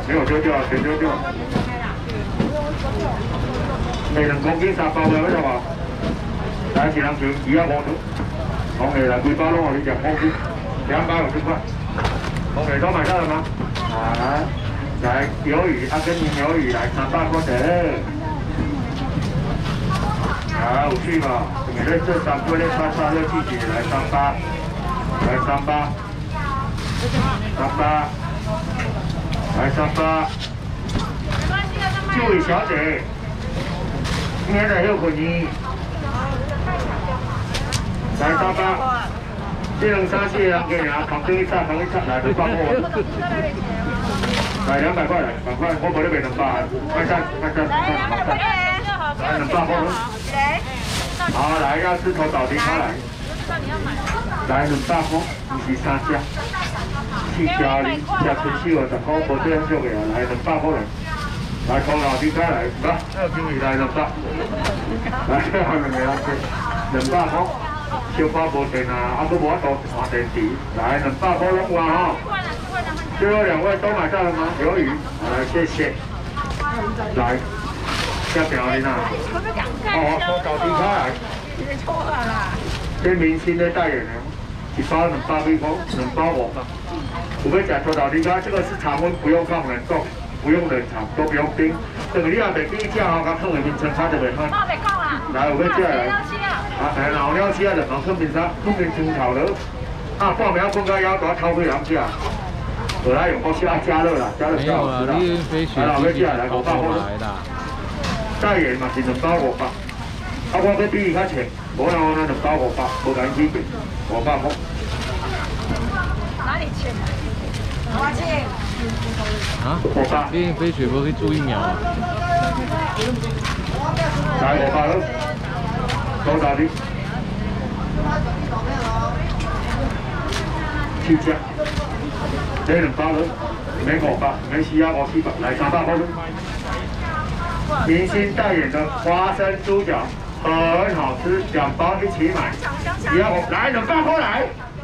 没有丢掉，全丢掉。2公斤3包的，知道吧？来，一人球250，红的来规包拢给你2公斤，250块。红的都买到了吗？来鱿鱼，阿根廷鱿鱼来300块的。有趣嘛？你们这3杯咧叉热季节来38，来38，来38。这位小姐，今天来休困呢？来38，这2、3、4人给啊，旁边一插，来200块。来200块来，200块，我无咧卖200，快上。来200块。好，来要吃头倒地开来。来200块，不是3只，4条哩，只春手10块，无这样足个啊！来200块来，来头倒地开来，来经理来200，来2个人吃200块，小包无电啊，还佫无法度换电池，来200块拢换吼。最后2位都买到了吗？鱿鱼，来谢谢。来，这条哩呐。头倒地开来。错了啦。这明星的代言人，1包200几块，2包500。我们讲头倒地开，这个是常温，不用放冷冻，不用冷藏，都不用冰。这个你也袂记吃哦，甲放下面穿差就袂歹。我袂讲啦。来，有要吃来。老鸟吃就放放面啥，放面葱头了。半暝放到腰大，偷对人吃。我来用我加热啦，加热最好吃啦。来，老要吃来500块。代言嘛是2包500。我要比伊较浅，无人我那2包500，无敢起价，500块。哪里浅？多少钱？500。 你飞雪无去注疫苗啊？ 来500了，多少的？7只，这2包了，免500，免需要700，来300块了。明星代言的花生猪脚。很好吃，2包一起买，只要来200块来。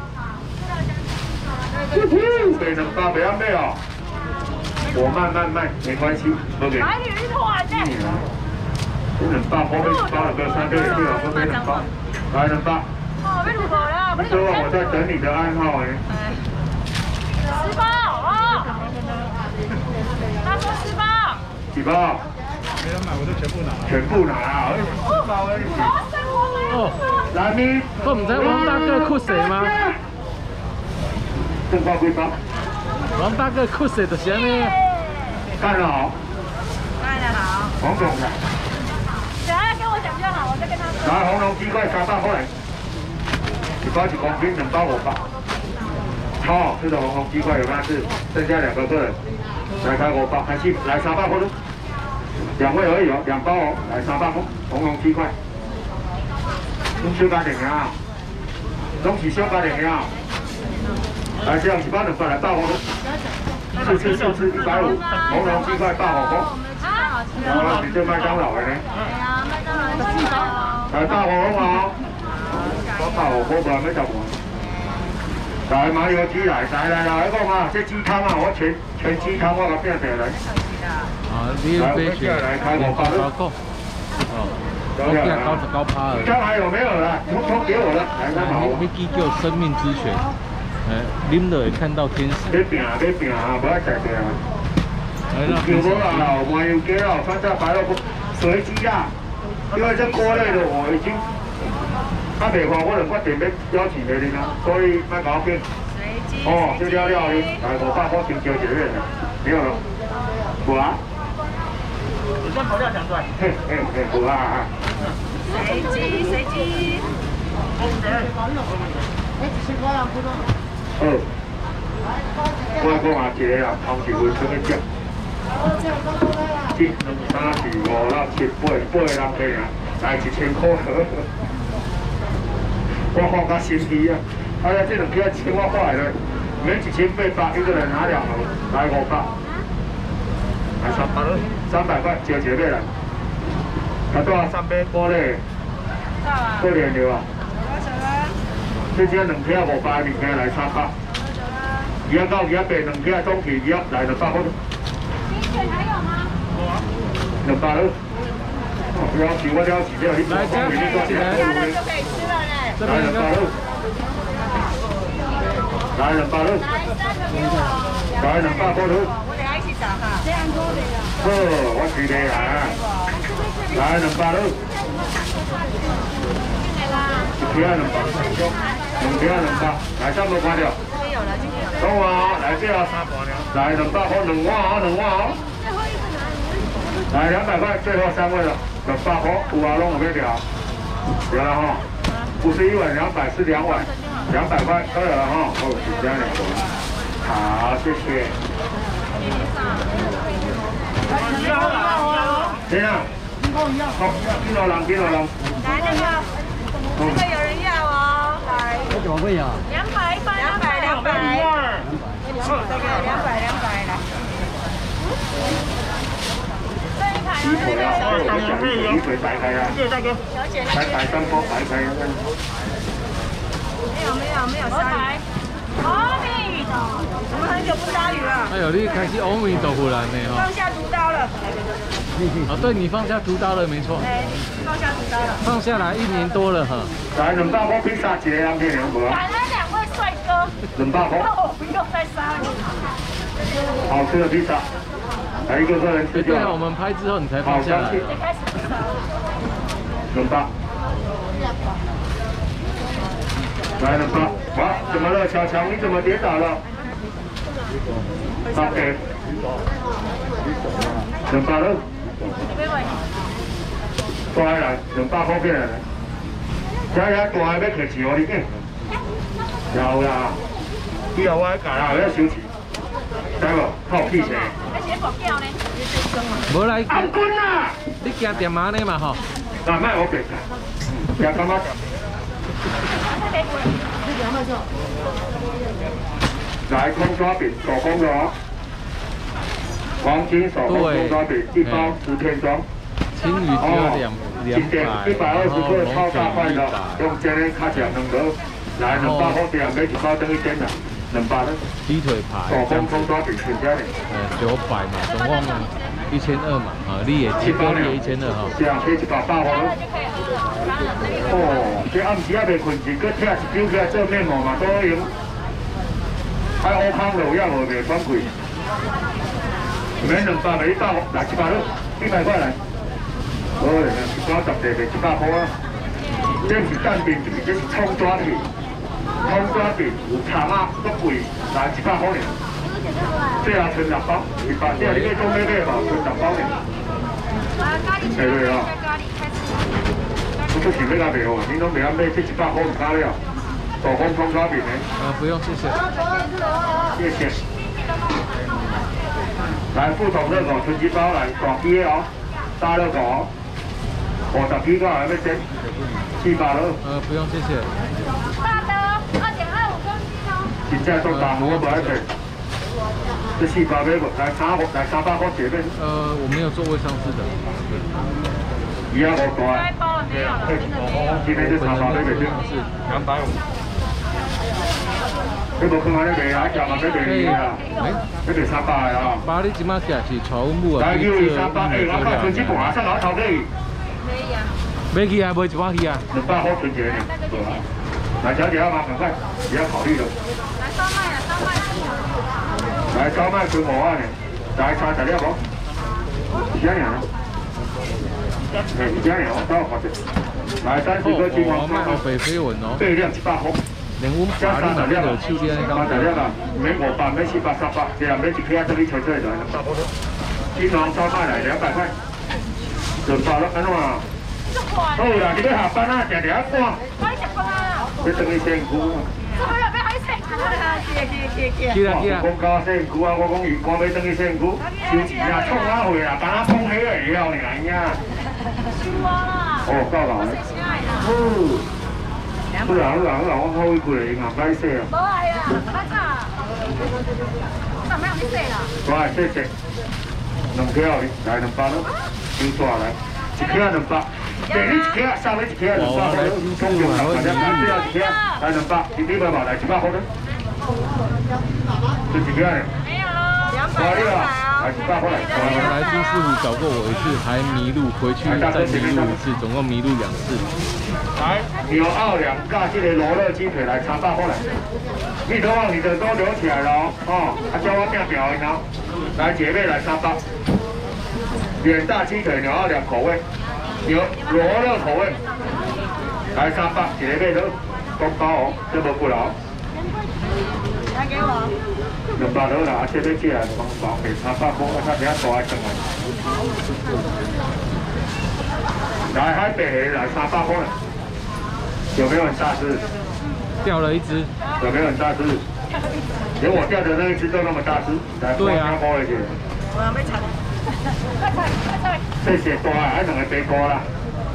对200不要卖哦，我慢慢卖没关系，不给。买2团呢。这200块1包了，个3个月就有，分别2包，来200。哦，被入口了。你说我在等你的暗号哎。10包哦。他说10包。几包？没人买我就全部拿。全部拿啊！包而已。 哦， 来咪， 我唔知王大哥酷谁吗？ 正包几包？ 王大哥酷谁的啥呢？ 干得好。 干得好。 黄总的。 等下跟我讲就好，我再跟他说。 来，红龙鸡块300块来，1包1公斤，2包500。超好吃的红龙鸡块有没有吃？剩下2个客人，来开500，开心，来300块喽。2位而已哦，2包哦，来300块，红龙鸡块。拢小家庭啊，拢是小家庭啊。来，这样1包200来8块喽。4吃150，红龙鸡块8火锅。好了，你这麦当劳的呢？对啊，麦当劳4包。来8火锅哦。8火锅不然要10碗。来麻油鸡来，来讲啊，这鸡汤啊，我全鸡汤我给变下来。 你要飞雪来开500个。哦，我现在99%了。 刚还有没有了？通通给我了。来， 你记叫生命之泉，啉了会看到天使。 你拼啊，不要再拼啊。有无啦？有麻油鸡啦，酸菜白萝卜，随机啦。因为这锅类的我已经，袂看，我就决定要邀请别人啦，所以卖搞变。哦，就料哩，来500块先交1个月的，没有了。补啊！你将口料讲出来。补啊！ 随机。 我讲啊，一个啊，汤是分什么酱？1、2、3、4、5、6、7、8个人给啊，来1000块。我看较新奇啊！哎呀，这2票1000我花来了，免1800，一个人拿2盒，来500。来300块，交1个月来。啊，多少3杯玻璃？过年了啊！这只2票500，2票来300。2到2杯2票总起2来200块。 还有吗 ？200了。我要求我了几条，你多方便你多几条。 加热就可以吃了嘞。 这边来200了。来200了。来200块了。 我等下一起找哈。这样多的呀。 好，我举例来啊。来200了。1片200，2片200，来差不多看到。 这有了，这个有了。 等我哦，来这要3盘了。来200块2碗哦，2碗哦。来200块，最后3位了，200块，有啊，拢有要调，有了哈。51碗200是2碗，200块都有了哈。哦，是这样的。好，谢谢。这样。好，几多人？几多人？ 来那个，这个有人要哦，来。 这怎么会呀 200，100，200，200。这个200来。 鸡腿啊，我讲鸡腿摆开啊， 谢谢大哥。小姐那摆3包摆开啊。 没有鲨鱼。阿米，我们很久不鲨鱼了。 哎呦，你开始阿弥陀佛了呢哈。 放下屠刀了。 哦，对你放下屠刀了，没错。 哎，放下屠刀了。 放下来1年多了哈。 来200块披萨，一个人给2个。 感恩2位帅哥。 200块。 那我不用再杀你。 好吃的披萨，来一个人吃就好。 对啊，我们拍之后你才放下来。 开始 200。来200，哇，怎么了，小强？你怎么跌倒了？OK。200了。大来200块片来。大要客气哦，你见？有啦。以后我改啦，要收钱。知无？好气势。 无来。 阿君啊！ 你惊点嘛呢嘛吼？ 那卖我给他，惊干嘛？来空抓饼手工的哦，黄金手工空抓饼，1包10片装。 青鱼只有200， 120克超大块的，用这样卡起来2个，来200块2买1包等于点了，200了。 鸡腿排。 手工空抓饼全家的。 900嘛，总共1200嘛，啊，你也7包你也1200哈。 是啊，这1包8包了。哦，这暗时也未困去，搁拆一张起来做面膜嘛，都用。还乌康路也无袂算贵。免200卖100，来100了，100块来。好嘞，1包10个卖100块啊。这是蛋饼，这是葱抓饼，葱抓饼有肠啊，足贵，来100块呢。这啊剩6包，100，这啊你要做咩咩吧？剩6包呢。对对啊。我出钱要加袂好，你拢袂晓买，这100块唔加了。手工葱抓饼呢？ 不用，谢谢。 谢谢。来，副统热狗春鸡包来，大鸡的哦，大热狗哦，50几个还没煎，700了。 不用，谢谢。 大的2.25公斤哦。 真正做大我不爱吃。这400买不？来300块姐妹。 我没有做过上次的。 伊也无大。 该包了没有了？ 今天这300买袂少。250。你无看安尼卖啊？价嘛要卖你啊？要卖300的啊？ 爸，你即马寄是宠物啊？ 来叫伊300，我看春节盘上老头可以。 可以啊。 买去啊，买一碗去啊。 200块存钱呢。来，小姐要吗？赶快，也要考虑了。 来烧麦啊，烧麦。 来烧麦存5万呢，来30粒无？几样呢？几样我等我看者。来30个金黄烧麦， 北飞文哦。 8两100块。 连阮爸你嘛有手机安尼讲。 30粒啊，免500，免700、300，这样免1克仔，等你吹出来就200块。金黄烧麦来200块，200了，安怎啊？好啦，你要下班啊，定定啊赶。 我食饭啊。 要等你身躯。 做咩要喺身躯啊？ 去啦去啦。 我讲身躯啊，我讲鱼竿要等你身躯，收钱啊，创啊会啊，把它碰起来了呢，哎呀。 收我啦。 哦，够啦。好啦，我好几过来，硬歹势啊。 无爱啦，快炒。怎么样？你洗啦？ 来，谢谢。2克哦，来200了，收抓来，1克200。第你1克，上尾1克200块，中用600块，最后1克来200，你200来100块了，就1克呢。 没有喽，200了。 来18块。 来金师傅找过我一次，还迷路，回去再迷路一次，总共迷路2次。 来，牛奥2架这个罗勒鸡腿来300块来。你都往你的都留起来了哦，叫我变表的哦。来，姐妹来300。远大鸡腿牛奥2口味，牛罗勒口味，来300，一个买都公包哦，这无贵了。 来给我。 200多啦，这边借来公包给300块，他比较大一点来，海北鱼来300块，有没有很大只？ 掉了一只。 有没有很大只？连我钓的那一只都那么大只，来， 对啊。 包一点。 我还没炒。 谢谢大，还2个白锅啦。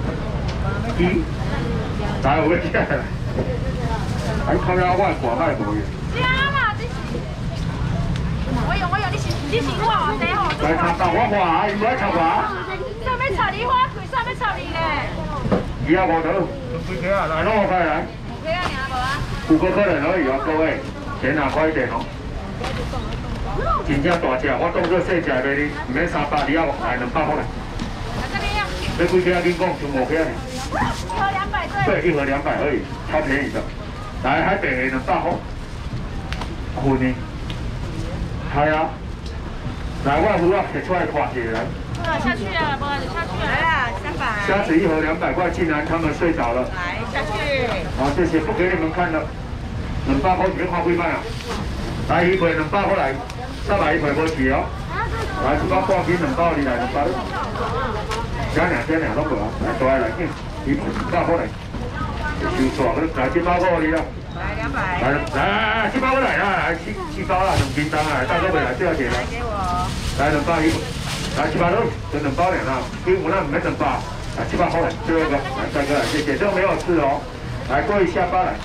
来，有要起来啦。还靠了我挂摆无去。 加啦，我有，你是我哦，第号。 来300，我话，伊唔爱插我。 上面炒你花贵，上面炒你嘞。 25头，几个啊？来弄我开来。 5个啊，你无啊 5个客人而已哦，各位，钱拿快一点哦。真正大只，我当作小只卖你，唔免300，你要来200块来。 这边要。 要几个啊？你讲就5个呢？ 一盒200对。 对，1盒200而已，超便宜的。来，海北鱼200块。混呢？系啊。来，我鱼啊，摕出来看一下来。 下去啊，不然就下去了。来啦，300。 虾子1盒200块，竟然他们睡着了。 来，下去。 好，谢谢，不给你们看了。200块是要看几摆啊？来，鱼皮200块来，300鱼皮无去哦。来，1包半斤200，你来200。加俩拢无啊，来大来紧，鱼皮200块来。收错，来7包块你啦。 来200。 来7包块来啦，来7包啦，2斤重啊，大哥未来最后钱啦。 来给我。 来200鱼，来7包都，就2包2啦，因为我那唔免2包，来700块来，最后一个，来大哥来，谢谢，这个没有吃哦，来过一下巴来。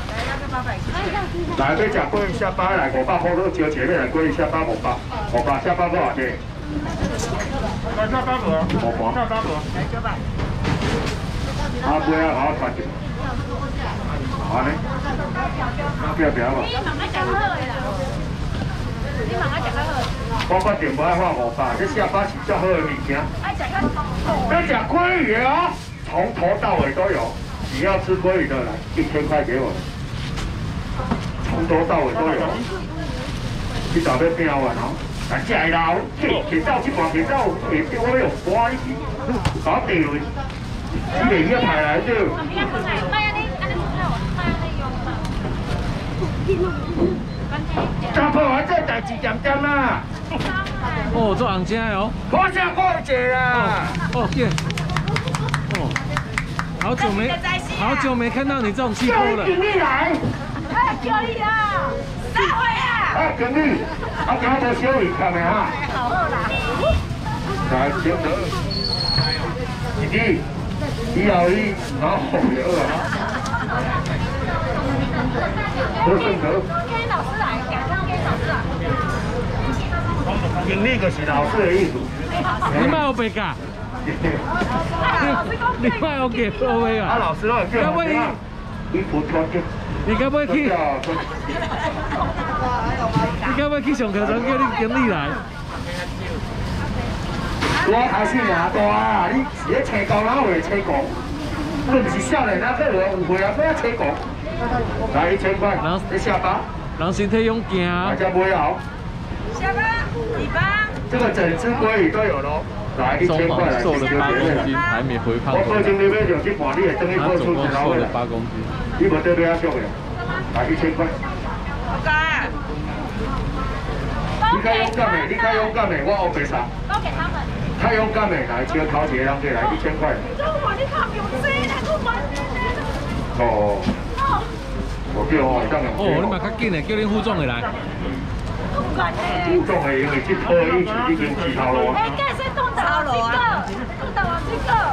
来，要食过一下巴来500块，都招前面来过一下巴500下巴多少钱？下巴无，500。下巴无。来900。啊，不要好好传一。好呢。不要无。 你慢慢讲好的啦。你慢慢讲好。 我决定不爱花500，这下巴是最好的物件。 爱讲要要吃鲑鱼哦，从头到尾都有。你要吃鲑鱼的来，1000块给我。从头到尾都有。你早要变完哦，来吃的啦，摕走这盘摕走，摕掉我有关系，搞地雷，你袂晓排来对。打破完这代志点点啦。 哦，做红椒哦。 我想过一节啦。 哦，对。哦，好久没看到你这种气魄了。 经理来。 哎，可以啦，大会啊！ 哎，经理，我今日小鱼看没哈？ 好饿啦！ 来，小得。弟弟，以后你然后好饿啊。好顺口。 给老师来，给老师来。 经理就是老师的意思。 你卖我白假？你卖我给各位啊？ 啊，老师了，叫我你不错的。 你该不会去？你该不会去上课堂叫你经理来？ 我开始拿大啊！你是咧车工，哪会车工？你不是少年啊，个有会啊，不要车工。来1000块，你下巴。 人身体勇健啊！ 大家不要。 下巴，尾巴。 这个整只鲑鱼都有喽。来1000块来， 瘦了8公斤，还没回胖。 我过今日要用这盘，你会等于付出1老了8公斤。 你无得要俗的，来1000块。 好干。 你较勇敢的，你较勇敢的，我黑白啥？ 都给他们。 太勇敢的，来招头一个人过来1000块。 你看有谁来不管你呢？ 哦。我叫哦，当然。 哦，你嘛较紧的，叫恁副总的来。 副总的因为这套以前已经起头路。 哎，盖是动刀这个，动刀王这个。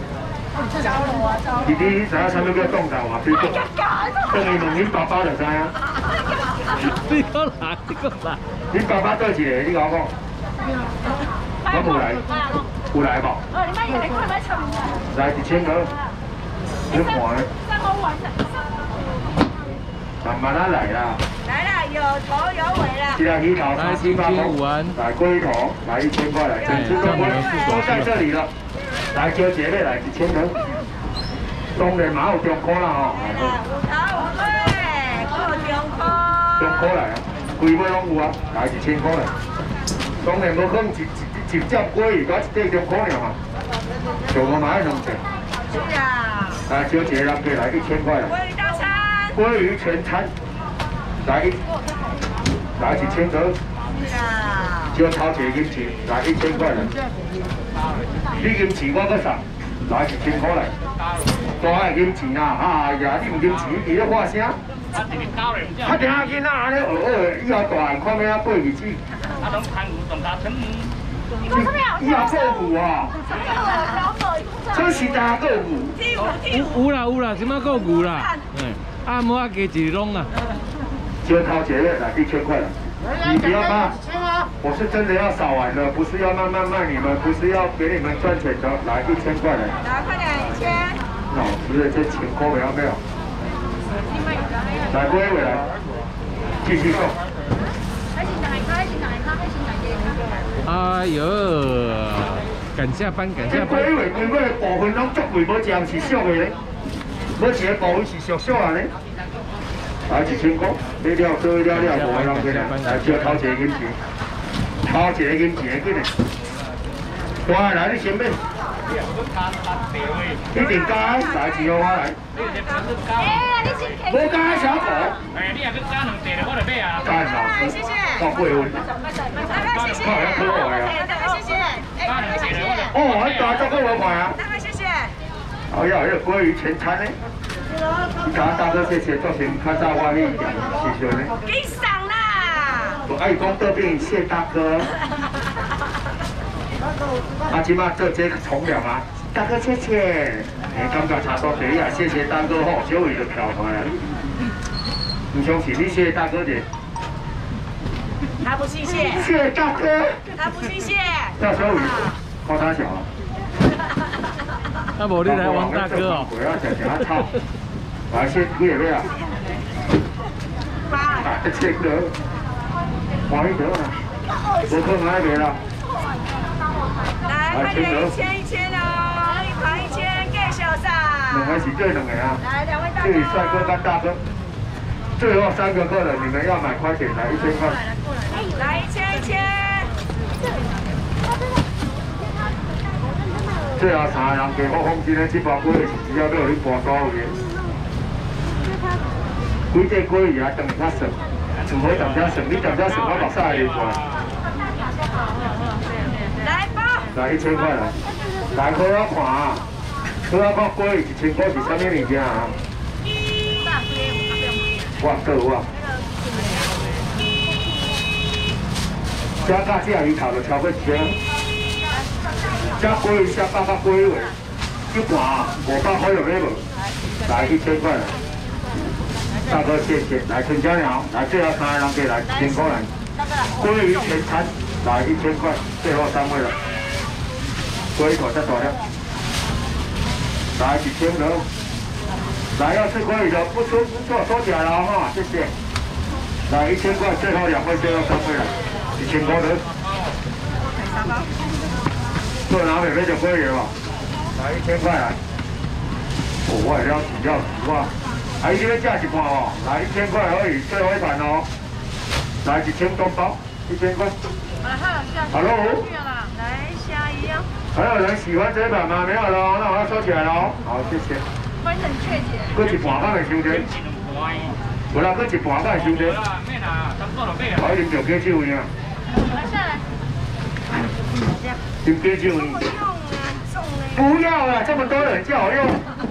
弟弟，你知影啥物叫动刀啊？对不？等于问恁爸爸就知影。 你过来，你过来。 恁爸爸倒一个？你甲我讲。我无来。有来无？ 你妈也来快来抢。 来1000个。你看。 3欧元的。 慢慢来啦。 来啦， 有头有尾啦。 这条鱼头300块，来龟头来1000块，来整只都在这里了。来叫姐妹来1000块，当然嘛有中科啦吼。 有头有尾，够中科。 中科来啊，规尾拢有啊，来1000块来。当然无可能一只龟鱼，甲一块中科尔嘛，上个买2只。 是啊。 来叫姐人给来1000块来。 鲑鱼大餐。 鲑鱼全餐，来1000块。 是啊。 叫头一个银钱，来1000块来。你银钱我搁送，来1000块来。大个银钱啊，哎呀，你唔银钱，伊咧发声。他等下囡仔安尼学学，以后大汉看咩啊过日子。以后过户啊，这是大过户。 有啦，什么够牛啦？按摩加一拢啦。 叫头一个来1000块了。你不要怕，我是真的要扫完了，不是要慢慢卖你们，不是要给你们赚钱的，来1000块来。 来，快点1000。 老子的这钱够没有没有？来，归回来，继续送。 哎呦，赶下班。 归回部分拢足贵，无一样是俗的咧，无一个部分是俗啊咧。来1000块，你了做了，无人给来，来叫头一个银钱，头一个银钱紧嘞。大来你先买。一定加，来钱给我来。无加小狗。你也去加2袋我就买啊。加老师。谢谢。到8分。大概谢谢。大概谢谢。加2袋我。哦，你加这个我买啊。大概谢谢。哎呀，这鲑鱼全餐呢。大哥谢谢，做成较早我去点时阵呢。给赏啦！我爱讲这边谢大哥。即马做这个从良啊，大哥谢谢。感觉差多济啊，谢谢大哥吼，小鱼就飘回来。唔相信你谢谢大哥的。 他不谢谢。 谢谢大哥。 他不谢谢。 叫小鱼，靠他小。 那无你来王大哥哦。 不要讲他操。来，先几个咩啊？这个，黄一德啊，我可买没了。 来，快点1000哦，一盘1000，给小三。 2个是最2个啊。 来，2位大哥。 这里帅哥跟大哥，最后3个客人，你们要买快点，来1000块。 来1000。 最后3个人给我放心的，这包龟是只要要你搬走的。几只龟鱼啊，等他算，除非等他算，你等他算，我目屎会流出来。 来包。 来1000块来，来好好看啊，好好看龟鱼1000块是啥物物件啊？我倒啊。这价这鱼头就超过1千，这龟鱼这8百龟尾，一盘500块有没有？来1000块来。大哥，谢谢。来，陈家鸟，来最后3个人给来1000块来。鲑鱼全餐，来1000块，最后3位了。龟头再大了，来1000了。来要吃鲑鱼的，不错，收起来了哈，谢谢。来1000块，最后2位，最后3位了，1000块的。做哪边就鲑鱼嘛？来1000块来。我也要10万。还这边价1盘哦，来1000块而已，最后一盘哦。来1000多包，1000块。Hello。 来下一样。 还有人喜欢这盘吗？没有了，那我要收起来了哦。好，谢谢。 分很确切。 搁1盘敢会收着？有啦，搁1盘敢会收着？我啉着鸡酒呢。 来下来。 啉鸡酒呢？不要了，这么多人叫我用。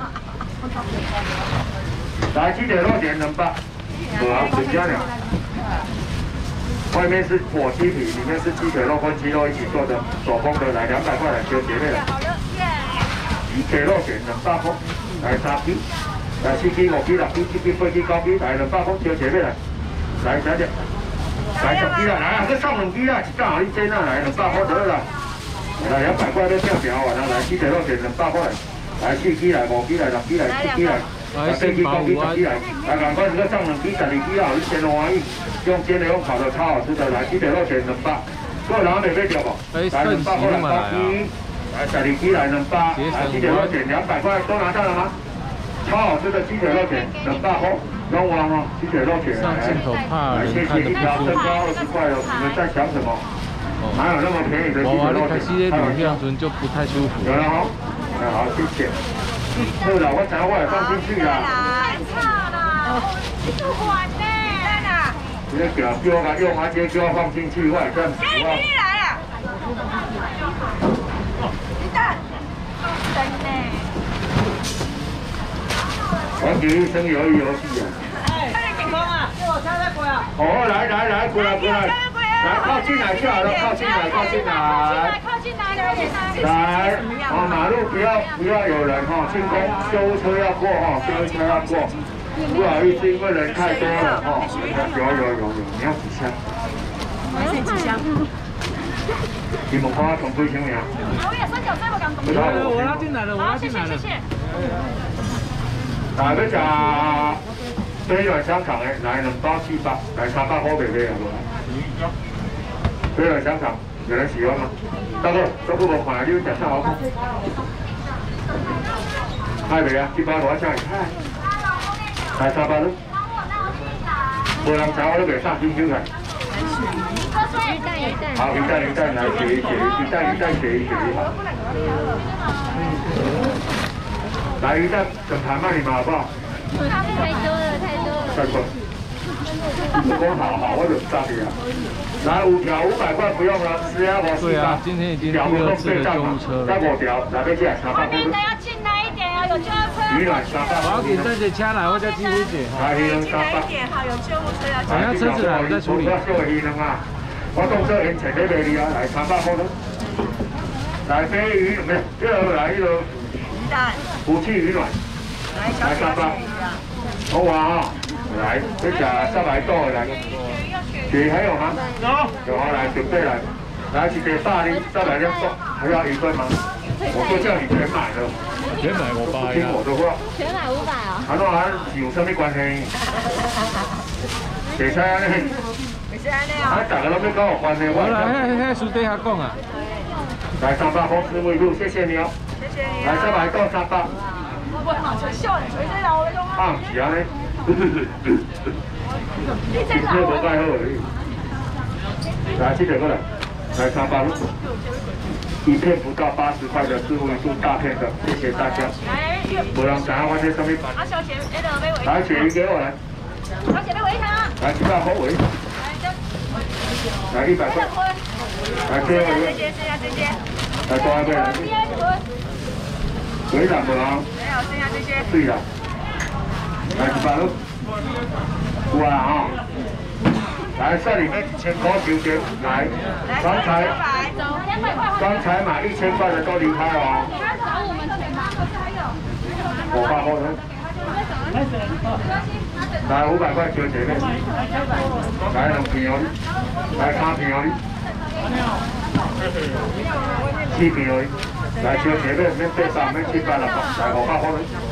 来，鸡腿肉点200，好，陈家鸟。外面是火鸡皮，里面是鸡腿肉跟鸡肉一起做的，手工的，来200块来，就姐妹来。鸡腿肉点200块，来3支，来4支、5支、6支、7支、8支、9支，来200块，就姐妹来。来小姐，来10支啦，来啊，搁送2支啦，一张互你煎啊，来200块得了。来200块都跳表完了，来鸡腿肉点200块，来4支来、5支来、6支来、7支来。 先包有啊。 来，赶快这个上2支、12支啊，你煎欢喜，用煎的用烤的超好吃的，来鸡腿肉卷200，各位老妹妹条不？来200块来包鸡，来12支来200，来鸡腿肉卷200块，都拿到了吗？超好吃的鸡腿肉卷200块，用完哦，鸡腿肉卷。 上镜头怕来，谢谢一条身高20块哦，你们在想什么？哪有那么便宜的鸡腿肉卷？ 开始的时就不太舒服。 有了哈，好，谢谢。对了，我等下也放进去啦。 太差了，你不管呢？在哪？ 你个叫我把用完这叫我放进去，我也这样子。 给你来了。你等，等呢。 我给医生游一游戏啊。 快点进攻啊！我车在过啊。 哦，来，过来。来，靠近来就好了，靠近来。 靠近来， 来，哦，马路不要有人哈，进攻救护车要过哈，救护车要过。不好意思，因为人太多了哈。有，你要几箱？ 我要几箱？ 你们看我总几箱呀？ 我也3角3，我刚懂。 我拉进来了， 好，谢谢。 来，要吃飞软香肠的，来2包700，来300块袂买啊，飞软香肠，有人喜欢吗？大哥，都不无看，你食啥好看？嗨袂啊，1包多少钱？来300咯。无人查我都袂上新手来。好，一袋来写一写，一袋写一写。来一袋整盘卖你们好不好？ 太多了。 太多。我讲好，我就不炸你啊。来5条500块不用了，10条我对啊，今天已经第2次的救护车了。 再5条，来要进来300块。 后面的要进来一点啊，有救护车。 鱼卵300。 我要给这些车来，我叫几乎姐。 来鱼卵300。 好，有救护车要进等下车子来，我再处理。 我动车沿前那边的啊，来300块咯。来飞鱼没有？这个来一个福气鱼卵，来300。好哇，来，这吃300多的来。血还有吗？有啊，来准备来，来是给大的300两多，还要1份吗？我都叫你全买了。 全买500 听我的话。 全买500哦。 啊，那还有什么关系？会使安尼？啊，大家都要跟我关系。 我来，书底下讲啊。 来300公司维路，谢谢你哦。 谢谢你。 来300到300。 我好像笑你，谁在老的中啊，是安尼。 你在老。 无介好而已。来，7点过来，来300路。一片不到80块的四维度大片的，谢谢大家。 来， 无人知影我这什么版。 啊，小姐，那个要围。 来，鳕鱼给我来。 小姐要围它。 来700块围。来100块。来最后一个。 这些。 来多一个人。围栏无啊？ 没有，剩下这些。 对啦。来100路。有啊哈。来，这里面1000块9点，来，刚才买1000块的都离开了哦。 他找我们钱吗？可是还有 500块的。来500块交前面。来2片哦，来3片哦。4片哦，来交前面，免800，免700了，来500块的。